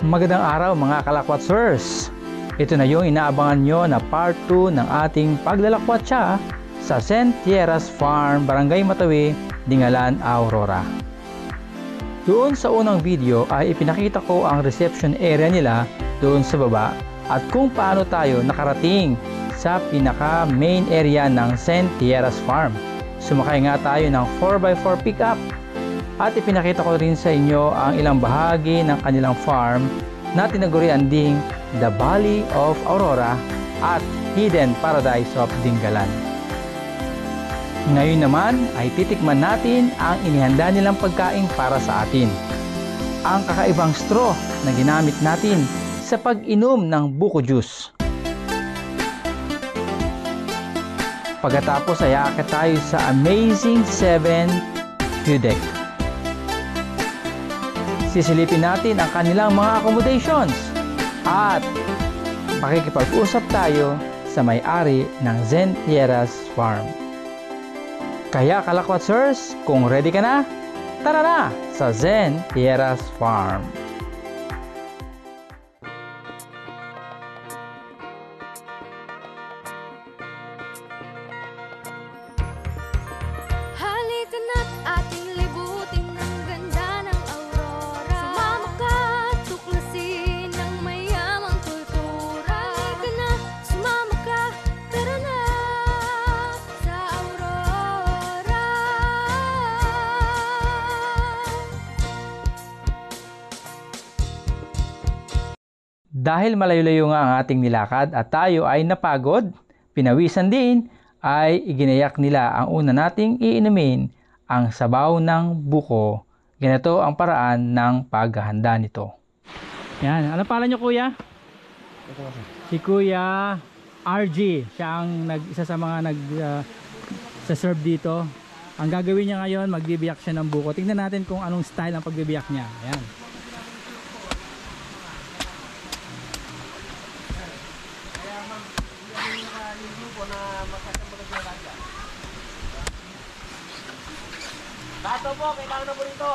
Magandang araw mga kalakwatsers! Ito na yung inaabangan nyo na part 2 ng ating paglalakwatsa sa St. Tierras Farm, Barangay Matawi, Dingalan, Aurora. Doon sa unang video ay ipinakita ko ang reception area nila doon sa baba at kung paano tayo nakarating sa pinaka main area ng St. Tierras Farm. Sumakay nga tayo ng 4x4 pickup at ipinakita ko rin sa inyo ang ilang bahagi ng kanilang farm na tinagurian ding The Valley of Aurora at Hidden Paradise of Dingalan. Ngayon naman ay titikman natin ang inihanda nilang pagkain para sa atin. Ang kakaibang straw na ginamit natin sa pag-inom ng buko juice. Pagkatapos ay aakyat tayo sa Amazing 7 View Deck. Sisilipin natin ang kanilang mga accommodations at makikipag-usap tayo sa may-ari ng St. Tierras Farm. Kaya kalakwatsers, kung ready ka na, tara na sa St. Tierras Farm. Halika na't ating libutin ang ganda ng Aurora. Sumama ka at tuklasin ang mayamang kultura. Halika na, sumama ka, tara na sa Aurora. Dahil malayo-layo nga ang ating nilakad at tayo ay napagod, pinawisan din, ay iginayak nila ang una nating iinumin, ang sabaw ng buko. Ganito ang paraan ng paghahanda nito. Yan, ano pala nyo kuya? Si Kuya RG, siya ang isa sa mga sa serve dito. Ang gagawin niya ngayon, magbibiyak siya ng buko. Tingnan natin kung anong style ang pagbibiyak niya. Ayan. Bato po, kailangan na po rito.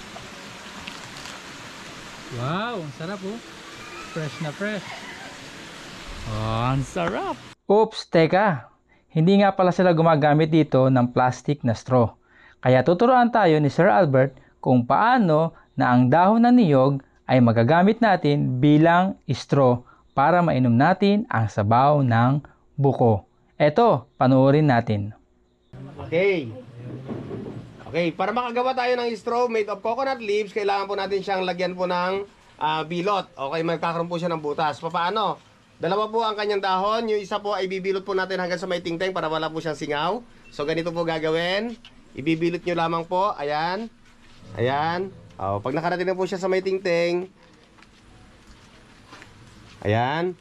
Wow, ang sarap oh. Fresh na fresh. Oh, ang sarap. Oops, teka. Hindi nga pala sila gumagamit dito ng plastic na straw. Kaya tuturuan tayo ni Sir Albert kung paano na ang dahon ng niyog ay magagamit natin bilang straw para mainom natin ang sabaw ng buko. Eto, panoorin natin. Okay, para makagawa tayo ng straw made of coconut leaves, kailangan po natin siyang lagyan po ng bilot. Okay, magkakaroon po siya ng butas. Paano? Dalawa po ang kanyang dahon. Yung isa po ay bibilot po natin hanggang sa may tingting para wala po siyang singaw. So, ganito po gagawin. Ibibilot nyo lamang po. Ayan. Ayan. Pag nakarating na po siya sa may tingting. Ayan.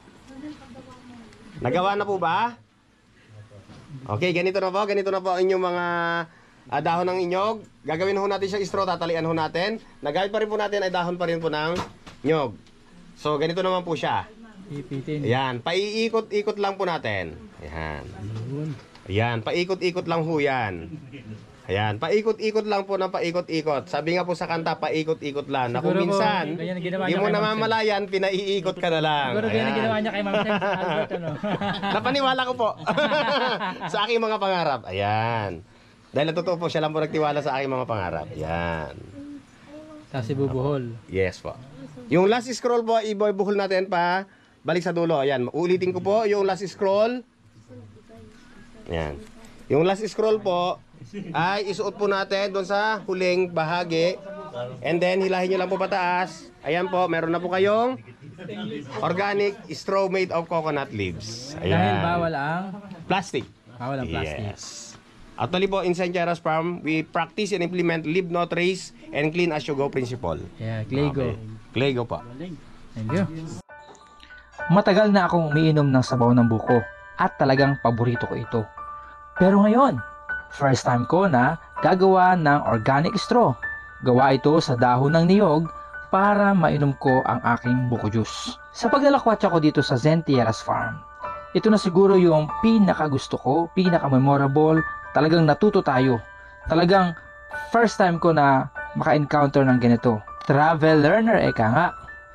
Nagawa na po ba? Okay, ganito na po. Ganito na po ang inyong mga dahon ng inyog. Gagawin ho natin siyang straw, tatalian ho natin. Nagamit pa rin po natin ay dahon pa rin po ng nyog. So, ganito naman po siya. Ipitin. Ayan, paiikot-ikot lang po natin. Ayan. Ayan, paikot-ikot lang ho yan. Ayan, paikot-ikot lang po ng paikot-ikot. Sabi nga po sa kanta, paikot-ikot lang. Na kung Siguro po, minsan, ganyan ang ginawa di niya mo kay Ma'am namamalayan, pinaiikot ka na lang. Siguro ganyan ang Ayan. ginawa niya kay Ma'am Sem, Albert, ano? Napaniwala ko po sa aking mga pangarap. Ayan. Dahil totoo po, siya lang po nagtiwala sa aking mga pangarap. Ayan. Tapos ibubuhol. Yes po. Yung last scroll po, ibuhol natin pa balik sa dulo. Ayan. Ulitin ko po yung last scroll. Ayan. Yung last scroll po ay isuot po natin doon sa huling bahagi. And then hilahin nyo lang po pataas. Ayan po, meron na po kayong organic straw made of coconut leaves. Ayan. Dahil bawal ang Plastic. plastic. Yes. Actually po, in St. Tierras Farm, we practice and implement leave no trace and clean as you go principle. Yeah, Claygo. Claygo po. Thank you. Matagal na akong umiinom ng sabaw ng buko at talagang paborito ko ito. Pero ngayon, first time ko na gagawa ng organic straw. Gawa ito sa dahon ng niyog para mainom ko ang aking buko juice. Sa paglalakwatsa ko dito sa St. Tierras Farm, ito na siguro yung pinaka gusto ko, pinaka memorable. Talagang natuto tayo. Talagang first time ko na maka-encounter ng ganito. Travel learner, eka nga.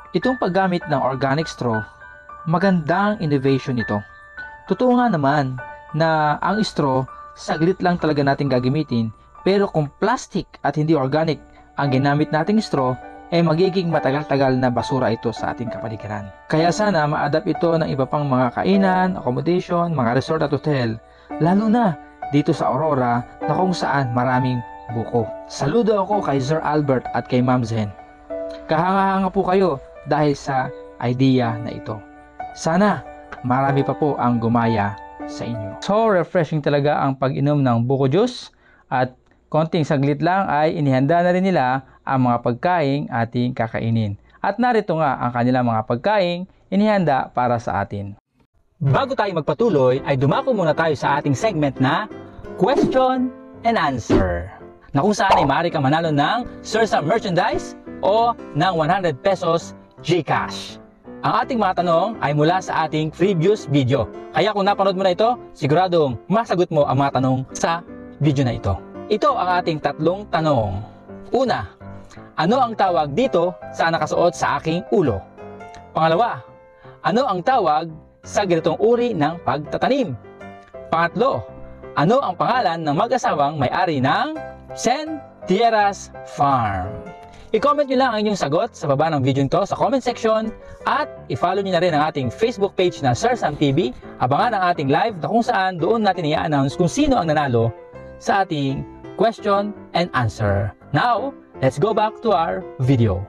Itong paggamit ng organic straw, magandang innovation ito. Totoo nga naman na ang straw, saglit lang talaga natin gagamitin, pero kung plastic at hindi organic ang ginamit nating straw, magiging matagal-tagal na basura ito sa ating kapaligiran. Kaya sana ma-adapt ito ng iba pang mga kainan, accommodation, mga resort at hotel, lalo na dito sa Aurora na kung saan maraming buko. Saludo ako kay Sir Albert at kay Ma'am Zen. Kahanga-hanga po kayo dahil sa idea na ito. Sana marami pa po ang gumaya sa inyo. So refreshing talaga ang pag-inom ng buko juice at konting saglit lang ay inihanda na rin nila ang mga pagkaing ating kakainin. At narito nga ang kanilang mga pagkaing inihanda para sa atin. Bago tayo magpatuloy ay dumako muna tayo sa ating segment na Question and Answer, na kung saan ay maaari kang manalo ng Sursa merchandise o ng 100 pesos GCash. Ang ating mga tanong ay mula sa ating previous video. Kaya kung napanood mo na ito, siguradong masagot mo ang mga tanong sa video na ito. Ito ang ating tatlong tanong. Una, ano ang tawag dito sa nakasuot sa aking ulo? Pangalawa, ano ang tawag sa ganitong uri ng pagtatanim? Pangatlo, ano ang pangalan ng mag-asawang may-ari ng Sentieras Farm? I-comment nyo lang ang inyong sagot sa baba ng video nito sa comment section at i-follow nyo na rin ang ating Facebook page na Sir Sam TV. Abangan ang ating live na kung saan doon natin i-announce kung sino ang nanalo sa ating question and answer. Now, let's go back to our video.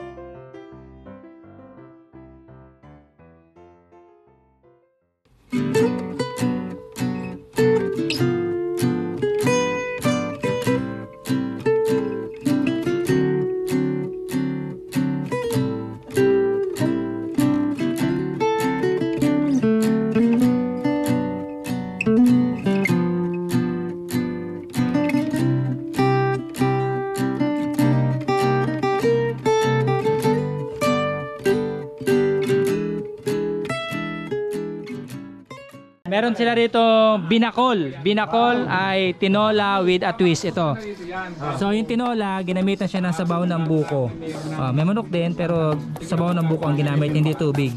Meron sila rito binakol. Binakol ay tinola with a twist ito. So yung tinola, ginamitan siya ng sabaw ng buko. May manok din pero sabaw ng buko ang ginamit, hindi tubig.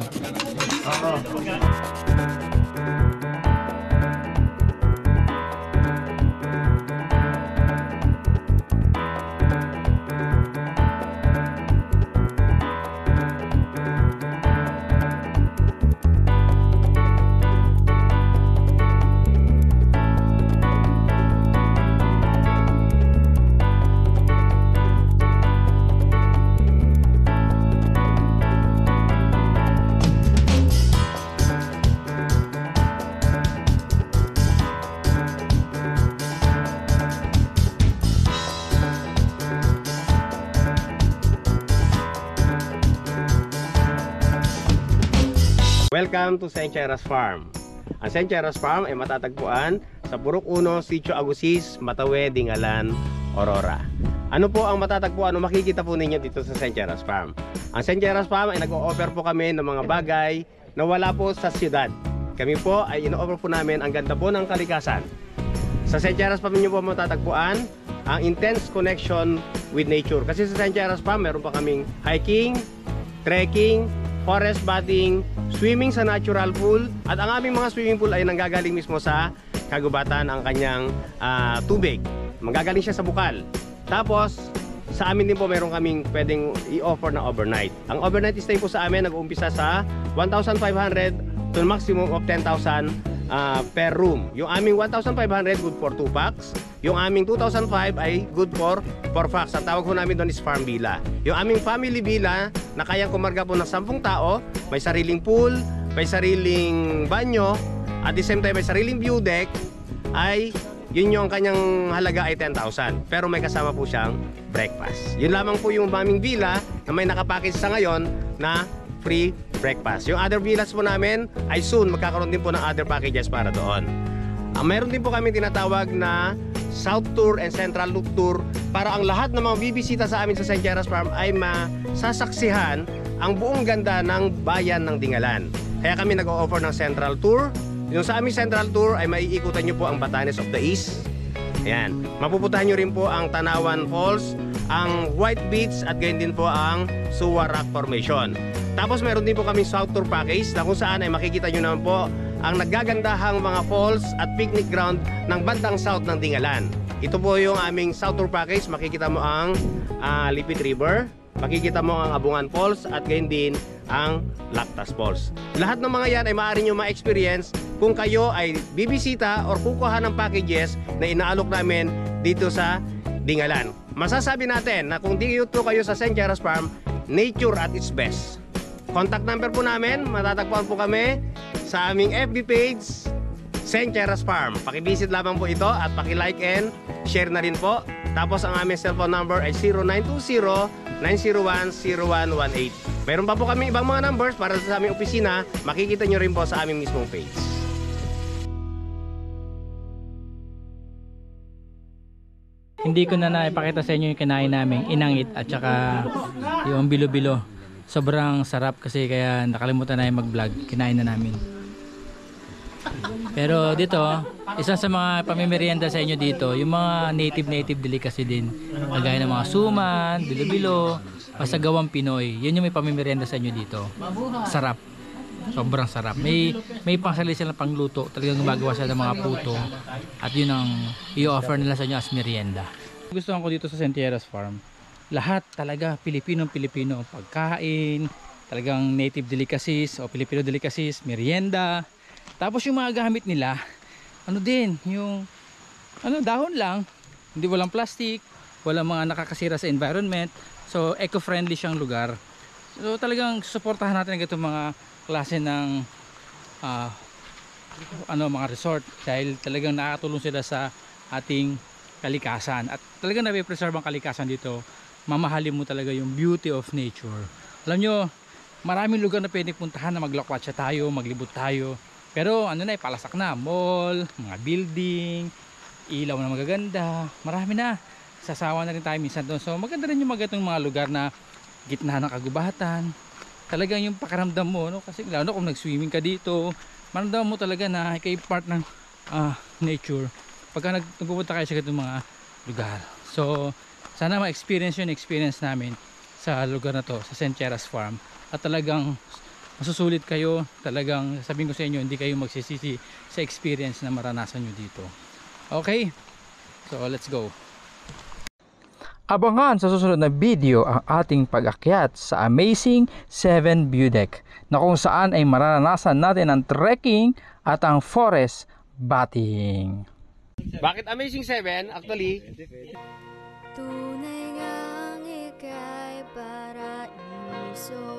Welcome to Sentieras Farm. Ang Sentieras Farm ay matatagpuan sa Purok 1, Sitio Agusis, Matawe, Dingalan, Aurora. Ano po ang matatagpuan o makikita po ninyo dito sa Sentieras Farm? Ang Sentieras Farm ay nag-o-offer po kami ng mga bagay na wala po sa siyudad. Kami po ay ino-offer po namin ang ganda po ng kalikasan. Sa Sentieras Farm niyo po matatagpuan ang intense connection with nature. Kasi sa Sentieras Farm meron pa kaming hiking, trekking, forest bathing, swimming sa natural pool, at ang aming mga swimming pool ay nanggagaling mismo sa kagubatan ang kanyang tubig. Manggagaling siya sa bukal. Tapos sa amin din po meron kaming pwedeng i-offer na overnight. Ang overnight stay po sa amin nag-uumpisa sa 1,500 to maximum of 10,000 per room. Yung aming 1,500 good for 2 packs. Yung aming 2,005 ay good for 4 packs. Ang tawag po namin doon is farm villa. Yung aming family villa na kayang kumarga po ng 10 tao, may sariling pool, may sariling banyo, at the same time may sariling view deck, ay yun yung kanyang halaga ay 10,000. Pero may kasama po siyang breakfast. Yun lamang po yung aming villa na may nakapackage sa ngayon na free breakfast. Yung other villas po namin ay soon magkakaroon din po ng other packages para doon. Meron din po kami tinatawag na South Tour and Central Loop Tour para ang lahat ng mga bibisita sa amin sa Sentieras Farm ay masasaksihan ang buong ganda ng bayan ng Dingalan. Kaya kami nag-o-offer ng Central Tour. Yung sa aming Central Tour ay maiikutan nyo po ang Batanes of the East. Ayan. Mapupuntahan nyo rin po ang Tanawan Falls ang White Beach at gayon din po ang Suwa Rock Formation. Tapos meron din po kami South Tour Package na kung saan ay makikita nyo naman po ang nagagandahang mga falls at picnic ground ng bandang south ng Dingalan. Ito po yung aming South Tour Package. Makikita mo ang Lipit River, makikita mo ang Abungan Falls at gayon din ang Lactas Falls. Lahat ng mga yan ay maaari nyo ma-experience kung kayo ay bibisita or kukuha ng packages na inaalok namin dito sa Dingalan. Masasabi natin na kung dito kayo sa St. Jaras Farm, nature at its best. Contact number po namin, matatagpuan po kami sa aming FB page, St. Jaras Farm. Pakivisit lamang po ito at paki-like and share na rin po. Tapos ang aming cellphone number ay 0920-901-0118. Mayroon pa po kami ibang mga numbers para sa aming opisina. Makikita nyo rin po sa aming mismong page. Hindi ko na naipakita sa inyo yung kinain namin inangit at saka yung bilo-bilo. Sobrang sarap kasi kaya nakalimutan na yung mag-vlog. Kinain na namin. Pero dito, isa sa mga pamimerienda sa inyo dito, yung mga native delicacy din. Kagaya ng mga suman, bilo-bilo, basta gawang Pinoy. Yun yung may pamimerienda sa inyo dito. Sarap. Sobrang sarap. May pangsali silang pangluto. Talagang gumagawa sila ng mga puto. At yun ang i-offer nila sa inyo as merienda. Gustuhan ko dito sa St. Jaras Farm. Lahat talaga Pilipino pagkain, talagang native delicacies o Filipino delicacies, merienda. Tapos yung mga gamit nila, ano din, yung dahon lang, hindi walang plastic, walang mga nakakasira sa environment. So eco-friendly siyang lugar. So talagang suportahan natin itong mga klase ng mga resort dahil talagang nakatulong sila sa ating kalikasan at talagang nape-preserve ang kalikasan dito. Mamahalin mo talaga yung beauty of nature. Alam nyo, maraming lugar na pwede puntahan na maglakwatsa tayo, maglibot tayo, pero palasak na, mall, mga building, ilaw na magaganda, marami na, sasawa na rin tayo minsan doon. So maganda rin yung mga lugar na gitna ng kagubatan. Talagang yung pakiramdam mo, kasi lalo kung nag-swimming ka dito, maramdaman mo talaga na ikay part ng nature pagka nagpupunta kayo sa ganitong mga lugar. So sana ma-experience yung experience namin sa lugar na to, sa St. Jaras Farm, at talagang masusulit kayo. Talagang sabihin ko sa inyo, hindi kayo magsisisi sa experience na maranasan nyo dito. Okay, so let's go. Abangan sa susunod na video ang ating pag-akyat sa Amazing 7 View Deck na kung saan ay mararanasan natin ang trekking at ang forest bathing. Bakit Amazing 7? Actually, Tunay ngang ika'y paraiso.